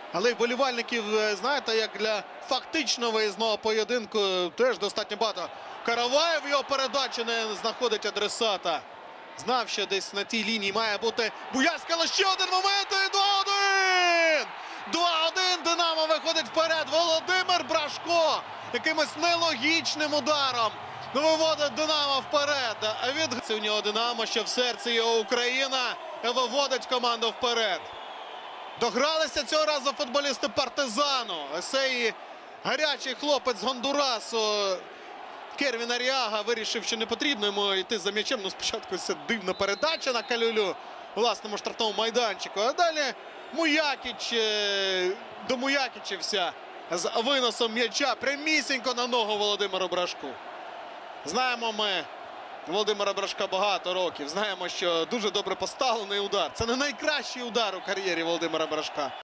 Але й вболівальників, знаєте, як для фактично виїзного поєдинку теж достатньо багато. Караваєв його передачі не знаходить адресата. Знав, що десь на тій лінії має бути Буяльський, але ще один момент і 2-1! 2-1, Динамо виходить вперед. Володимир Брашко якимось нелогічним ударом виводить Динамо вперед. А від у нього Динамо, що в серці його Україна, виводить команду вперед. Догралися цього разу футболісти Партизану. Цей гарячий хлопець з Гондурасу Кервін Аріага вирішив, що не потрібно йому йти за м'ячем. Ну, спочатку це дивна передача на Калюлю у власному штрафному майданчику. А далі Муякіч домуякічився з виносом м'яча прямісінько на ногу Володимиру Брашку. Знаємо ми Володимира Брашка багато років. Знаємо, що дуже добре поставлений удар. Це не найкращий удар у кар'єрі Володимира Брашка.